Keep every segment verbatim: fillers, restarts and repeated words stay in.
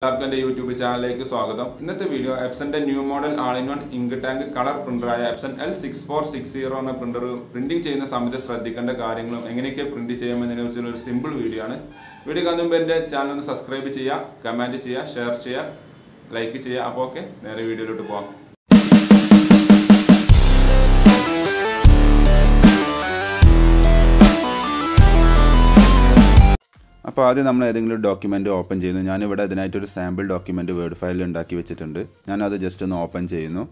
आपके YouTube channel स्वागत इന്നത്തെ വീഡിയോ എപ്സന്റെ new model all in one ink tank colour പ്രിന്ററായ Epson L six four six zero എന്ന പ്രിന്റർ പ്രിന്റിംഗ് ചെയ്യുന്ന സമയത്ത് ശ്രദ്ധിക്കേണ്ട കാര്യങ്ങളും എങ്ങനെയൊക്കെ പ്രിന്റ് ചെയ്യാമെന്നതിനെക്കുറിച്ചുള്ള ഒരു സിമ്പിൾ വീഡിയോ ആണ്. വീഡിയോ കാണുന്ന മുമ്പ് എൻ്റെ ചാനൽ ഒന്ന് സബ്സ്ക്രൈബ് ചെയ്യുക, കമന്റ് ചെയ്യുക, ഷെയർ ചെയ്യുക, ലൈക്ക് ചെയ്യുക. അപ്പോൾ ഓക്കെ, നേരെ വീഡിയോയിലോട്ട് പോകാം. അപ്പോൾ ആദ്യം നമ്മൾ ഏതെങ്കിലും ഡോക്യുമെൻ്റ് ഓപ്പൺ ചെയ്യുന്നു. ഞാനിവിടെ അതിനായിട്ടൊരു സാമ്പിൾ ഡോക്യുമെൻ്റ് വേർഡ് ഫയൽ ഉണ്ടാക്കി വെച്ചിട്ടുണ്ട്. ഞാനത് ജസ്റ്റ് ഒന്ന് ഓപ്പൺ ചെയ്യുന്നു.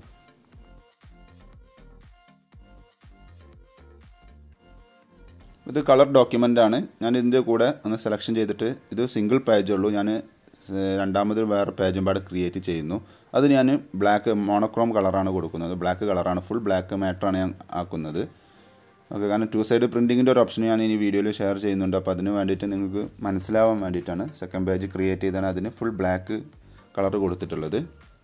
ഇത് കളർ ഡോക്യുമെൻ്റ് ആണ്. ഞാൻ ഇതിൻ്റെ കൂടെ ഒന്ന് സെലക്ഷൻ ചെയ്തിട്ട് ഇത് സിംഗിൾ പേജേ ഉള്ളൂ. ഞാൻ രണ്ടാമത് വേറെ പേജും പാടെ ക്രിയേറ്റ് ചെയ്യുന്നു. അത് ഞാൻ ബ്ലാക്ക് മോണോക്രോം കളറാണ് കൊടുക്കുന്നത്. ബ്ലാക്ക് കളറാണ്, ഫുൾ ബ്ലാക്ക് മാറ്ററാണ് ഞാൻ ആക്കുന്നത്. ഓക്കെ, കാരണം ടു സൈഡ് പ്രിൻറ്റിങ്ങിൻ്റെ ഒരു ഓപ്ഷൻ ഞാൻ ഈ വീഡിയോയിൽ ഷെയർ ചെയ്യുന്നുണ്ട്. അപ്പോൾ അതിന് വേണ്ടിയിട്ട് നിങ്ങൾക്ക് മനസ്സിലാവാൻ വേണ്ടിയിട്ടാണ് സെക്കൻഡ് പേജ് ക്രിയേറ്റ് ചെയ്താണ് അതിന് ഫുൾ ബ്ലാക്ക് കളർ കൊടുത്തിട്ടുള്ളത്.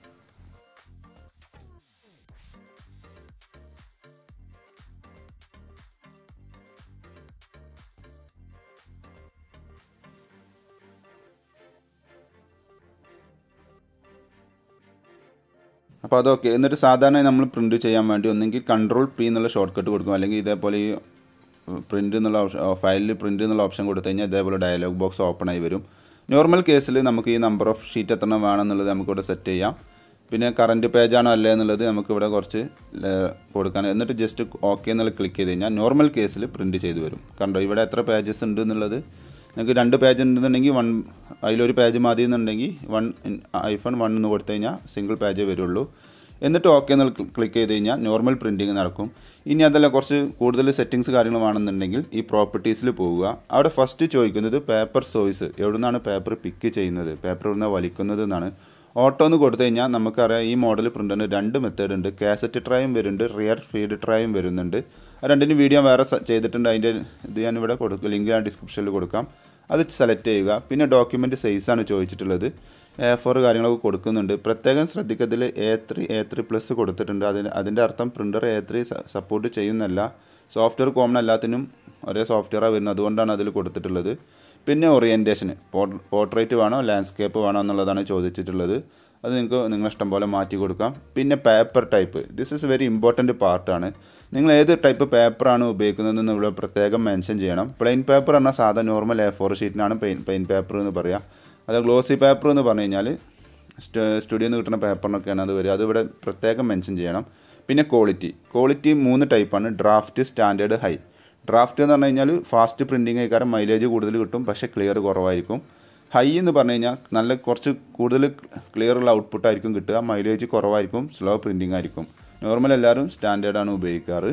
അപ്പോൾ അതൊക്കെ എന്നിട്ട് സാധാരണ നമ്മൾ പ്രിൻറ്റ് ചെയ്യാൻ വേണ്ടി ഒന്നെങ്കിൽ കൺട്രോൾ പി എന്നുള്ള ഷോർട്ട് കട്ട് കൊടുക്കും, അല്ലെങ്കിൽ ഇതേപോലെ ഈ പ്രിൻറ്റ് എന്നുള്ള ഓപ്ഷൻ ഫയലിൽ പ്രിൻറ്റ് എന്നുള്ള ഓപ്ഷൻ കൊടുത്തു കഴിഞ്ഞാൽ ഇതേപോലെ ഡയലോഗ് ബോക്സ് ഓപ്പൺ ആയി വരും. നോർമൽ കേസിൽ നമുക്ക് ഈ നമ്പർ ഓഫ് ഷീറ്റ് എത്ര വേണമെന്നുള്ളത് നമുക്കിവിടെ സെറ്റ് ചെയ്യാം. പിന്നെ കറൻറ്റ് പേജാണോ അല്ലേ എന്നുള്ളത് നമുക്കിവിടെ കുറച്ച് കൊടുക്കാൻ, എന്നിട്ട് ജസ്റ്റ് ഓക്കെ എന്നുള്ള ക്ലിക്ക് ചെയ്ത് കഴിഞ്ഞാൽ നോർമൽ കേസിൽ പ്രിൻറ്റ് ചെയ്ത് വരും. കണ്ടോ, ഇവിടെ എത്ര പേജസ് ഉണ്ട് എന്നുള്ളത്. നിങ്ങൾക്ക് രണ്ട് പേജ് ഉണ്ടെന്നുണ്ടെങ്കിൽ വൺ അതിലൊരു പേജ് മതി എന്നുണ്ടെങ്കിൽ വൺ ഐഫൺ വൺ എന്ന് കൊടുത്തു കഴിഞ്ഞാൽ സിംഗിൾ പേജേ വരുള്ളൂ. എന്നിട്ട് ഓക്കെ എന്ന് ക്ലിക്ക് ചെയ്ത് കഴിഞ്ഞാൽ നോർമൽ പ്രിൻറ്റിങ് നടക്കും. ഇനി അതല്ല കുറച്ച് കൂടുതൽ സെറ്റിങ്സ് കാര്യങ്ങൾ വേണമെന്നുണ്ടെങ്കിൽ ഈ പ്രോപ്പർട്ടീസിൽ പോവുക. അവിടെ ഫസ്റ്റ് ചോദിക്കുന്നത് പേപ്പർ സോഴ്സ്, എവിടെ നിന്നാണ് പേപ്പർ പിക്ക് ചെയ്യുന്നത്, പേപ്പർ എവിടെ നിന്നാണ് വലിക്കുന്നത് എന്നാണ്. ഓട്ടോ എന്ന് കൊടുത്തു കഴിഞ്ഞാൽ നമുക്കറിയാം ഈ മോഡൽ പ്രിൻ്ററിന് രണ്ട് മെത്തേഡ് ഉണ്ട്. കാസറ്റ് ട്രൈയും വരുന്നുണ്ട്, റിയർ ഫീഡ് ട്രൈയും വരുന്നുണ്ട്. ആ രണ്ടിന് വീഡിയോ വേറെ ചെയ്തിട്ടുണ്ട്. അതിൻ്റെ ഇത് ഞാൻ ഇവിടെ കൊടുക്കും, ലിങ്ക് ഞാൻ ഡിസ്ക്രിപ്ഷനിൽ കൊടുക്കാം. അത് സെലക്ട് ചെയ്യുക. പിന്നെ ഡോക്യുമെൻറ്റ് സൈസാണ് ചോദിച്ചിട്ടുള്ളത്. എ ഫോർ കാര്യങ്ങളൊക്കെ കൊടുക്കുന്നുണ്ട്. പ്രത്യേകം ശ്രദ്ധിക്കത്തിൽ A three A three plus കൊടുത്തിട്ടുണ്ട്. അതിന് അതിൻ്റെ അർത്ഥം പ്രിൻ്റർ എ ത്രീ സപ്പോർട്ട് ചെയ്യുന്നല്ല. സോഫ്റ്റ്വെയർ കോമൺ എല്ലാത്തിനും ഒരേ സോഫ്റ്റ്വെയറാണ് വരുന്നത്, അതുകൊണ്ടാണ് അതിൽ കൊടുത്തിട്ടുള്ളത്. പിന്നെ ഓറിയൻറ്റേഷൻ, പോർട്രേറ്റ് വേണോ ലാൻഡ്സ്കേപ്പ് വേണോ എന്നുള്ളതാണ് ചോദിച്ചിട്ടുള്ളത്. അത് നിങ്ങൾക്ക് നിങ്ങളുടെ ഇഷ്ടം പോലെ മാറ്റി കൊടുക്കാം. പിന്നെ paper type, this is very important പാർട്ടാണ്. നിങ്ങൾ ഏത് ടൈപ്പ് പേപ്പറാണ് ഉപയോഗിക്കുന്നതെന്ന് ഇവിടെ പ്രത്യേകം മെൻഷൻ ചെയ്യണം. പ്ലെയിൻ പേപ്പർ പറഞ്ഞാൽ സാധാ നോർമൽ എ ഫോർ ഷീറ്റിനാണ് പ്ലെയിൻ പ്ലെയിൻ പേപ്പർ എന്ന് പറയാം. അത് ഗ്ലോസി പേപ്പർ എന്ന് പറഞ്ഞു കഴിഞ്ഞാൽ സ്റ്റുഡിയോയിൽ നിന്ന് കിട്ടുന്ന പേപ്പറിനൊക്കെയാണ് അത് വരിക. അതിവിടെ പ്രത്യേകം മെൻഷൻ ചെയ്യണം. പിന്നെ ക്വാളിറ്റി ക്വാളിറ്റി മൂന്ന് ടൈപ്പാണ്: ഡ്രാഫ്റ്റ്, സ്റ്റാൻഡേർഡ്, ഹൈ. ഡ്രാഫ്റ്റ് എന്ന് പറഞ്ഞു കഴിഞ്ഞാൽ ഫാസ്റ്റ് പ്രിൻറ്റിങ് ആയിക്കാരം മൈലേജ് കൂടുതൽ കിട്ടും, പക്ഷേ ക്ലിയർ കുറവായിരിക്കും. ഹൈ എന്ന് പറഞ്ഞു കഴിഞ്ഞാൽ നല്ല കുറച്ച് കൂടുതൽ ക്ലിയർ ഉള്ള ഔട്ട്പുട്ടായിരിക്കും കിട്ടുക, മൈലേജ് കുറവായിരിക്കും, സ്ലോ പ്രിൻറ്റിങ് ആയിരിക്കും. നോർമൽ എല്ലാവരും സ്റ്റാൻഡേർഡാണ് ഉപയോഗിക്കാറ്.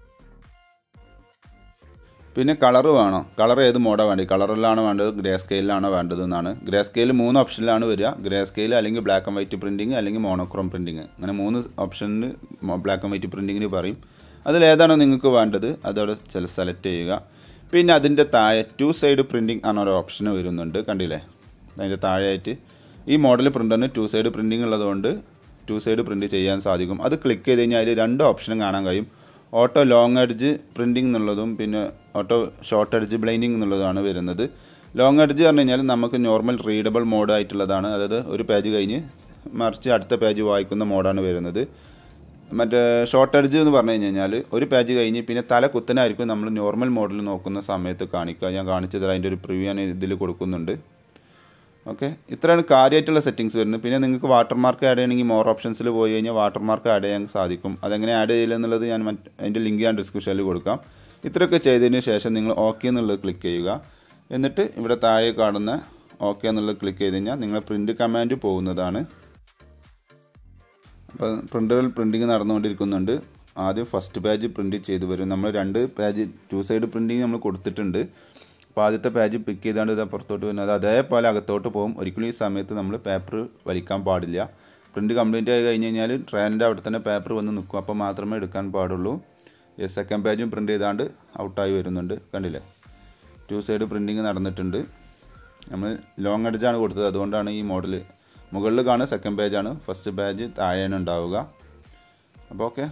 പിന്നെ കളർ വേണം. കളർ ഏത് മോഡാണ് വേണ്ടത്? കളറിലാണോ വേണ്ടത്, ഗ്രേ സ്കെയിലാണോ വേണ്ടതെന്നാണ്. ഗ്രേ സ്കെയിൽ മൂന്ന് ഓപ്ഷനിലാണ് വരിക. ഗ്രേ സ്കെയിൽ, അല്ലെങ്കിൽ ബ്ലാക്ക് ആൻഡ് വൈറ്റ് പ്രിൻറ്റിങ്, അല്ലെങ്കിൽ മോണോക്രോം പ്രിൻറ്റിങ്. അങ്ങനെ മൂന്ന് ഓപ്ഷനിൽ ബ്ലാക്ക് ആൻഡ് വൈറ്റ് പ്രിൻറ്റിങ്ങിന് പറയും. അതിലേതാണോ നിങ്ങൾക്ക് വേണ്ടത് അതവിടെ ചില സെലക്ട് ചെയ്യുക. പിന്നെ അതിൻ്റെ താഴെ ടു സൈഡ് പ്രിൻറ്റിങ് എന്നൊരു ഓപ്ഷൻ വരുന്നുണ്ട്, കണ്ടില്ലേ? അതിൻ്റെ താഴെയായിട്ട് ഈ മോഡൽ പ്രിൻ്ററിന് ടു സൈഡ് പ്രിൻറ്റിങ് ഉള്ളതുകൊണ്ട് ടു സൈഡ് പ്രിൻറ്റ് ചെയ്യാൻ സാധിക്കും. അത് ക്ലിക്ക് ചെയ്ത് കഴിഞ്ഞാൽ അതിൽ രണ്ട് ഓപ്ഷനും കാണാൻ കഴിയും. ഓട്ടോ ലോങ് എഡ്ജ് പ്രിൻറ്റിങ് എന്നുള്ളതും പിന്നെ ഓട്ടോ ഷോർട്ട് എഡ്ജ് ബ്ലൈൻഡിങ് എന്നുള്ളതാണ് വരുന്നത്. ലോങ് എഡ്ജ് പറഞ്ഞു കഴിഞ്ഞാൽ നമുക്ക് നോർമൽ റീഡബിൾ മോഡ് ആയിട്ടുള്ളതാണ്. അതായത് ഒരു പേജ് കഴിഞ്ഞ് മറിച്ച് അടുത്ത പേജ് വായിക്കുന്ന മോഡാണ് വരുന്നത്. മറ്റേ ഷോർട്ട് എഡ്ജ് എന്ന് പറഞ്ഞു കഴിഞ്ഞാൽ ഒരു പേജ് കഴിഞ്ഞ് പിന്നെ തല കുത്തനായിരിക്കും നമ്മൾ നോർമൽ മോഡിൽ നോക്കുന്ന സമയത്ത് കാണിക്കുക. ഞാൻ കാണിച്ചത് അതിൻ്റെ ഒരു പ്രിവ്യൂ ഞാൻ ഇതിൽ കൊടുക്കുന്നുണ്ട്. ഓക്കെ, ഇത്രയാണ് കാര്യമായിട്ടുള്ള സെറ്റിങ്സ് വരുന്നത്. പിന്നെ നിങ്ങൾക്ക് വാട്ടർമാർക്ക് ആഡ് ചെയ്യണമെങ്കിൽ മോർ ഓപ്ഷൻസിൽ പോയി കഴിഞ്ഞാൽ വാട്ടർമാർക്ക് ആഡ് ചെയ്യാൻ സാധിക്കും. അതെങ്ങനെ ആഡ് ചെയ്യില്ല എന്നുള്ളത് ഞാൻ മറ്റ് അതിൻ്റെ ലിങ്ക് ഞാൻ ഡിസ്ക്രിപ്ഷനിൽ കൊടുക്കാം. ഇത്രയൊക്കെ ചെയ്തതിന് ശേഷം നിങ്ങൾ ഓക്കെ എന്നുള്ളത് ക്ലിക്ക് ചെയ്യുക. എന്നിട്ട് ഇവിടെ താഴെ കാണുന്ന ഓക്കെ എന്നുള്ളത് ക്ലിക്ക് ചെയ്ത് കഴിഞ്ഞാൽ നിങ്ങൾ പ്രിൻറ്റ് കമാൻഡ് പോകുന്നതാണ്. അപ്പോൾ പ്രിൻ്ററിൽ പ്രിൻറ്റിങ് നടന്നുകൊണ്ടിരിക്കുന്നുണ്ട്. ആദ്യം ഫസ്റ്റ് പേജ് പ്രിൻറ്റ് ചെയ്ത് വരും. നമ്മൾ രണ്ട് പേജ് ടു സൈഡ് പ്രിൻറ്റിങ് നമ്മൾ കൊടുത്തിട്ടുണ്ട്. അപ്പോൾ ആദ്യത്തെ പേജ് പിക്ക് ചെയ്താണ്ട് ഇത് പുറത്തോട്ട് വരുന്നത് അതേപോലെ അകത്തോട്ട് പോകും. ഒരിക്കലും ഈ സമയത്ത് നമ്മൾ പേപ്പർ വലിക്കാൻ പാടില്ല. പ്രിൻറ്റ് കംപ്ലീറ്റ് ആയി കഴിഞ്ഞ് കഴിഞ്ഞാൽ ട്രെയിനിൻ്റെ അവിടെ തന്നെ പേപ്പർ വന്ന് നിൽക്കും, അപ്പോൾ മാത്രമേ എടുക്കാൻ പാടുള്ളൂ. സെക്കൻഡ് പേജും പ്രിൻറ്റ് ചെയ്താണ്ട് ഔട്ടായി വരുന്നുണ്ട്, കണ്ടില്ലേ? ടു സൈഡ് പ്രിൻറ്റിങ് നടന്നിട്ടുണ്ട്. നമ്മൾ ലോങ് എഡ്ജാണ് കൊടുത്തത്, അതുകൊണ്ടാണ് ഈ മോഡൽ. മുകളിൽ കാണുന്ന സെക്കൻഡ് പേജാണ്, ഫസ്റ്റ് പേജ് താഴെയാണ് ഉണ്ടാവുക. അപ്പോൾ okay,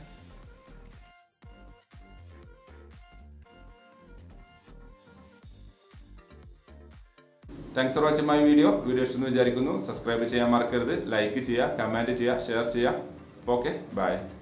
thanks for watching my video. Video ഇഷ്ടമെന്ന് വിചാരിക്കുന്നു. സബ്സ്ക്രൈബ് ചെയ്യാൻ മറക്കരുത്. ലൈക്ക് ചെയ്യുക, കമൻറ്റ് ചെയ്യുക, ഷെയർ ചെയ്യുക. Okay, by.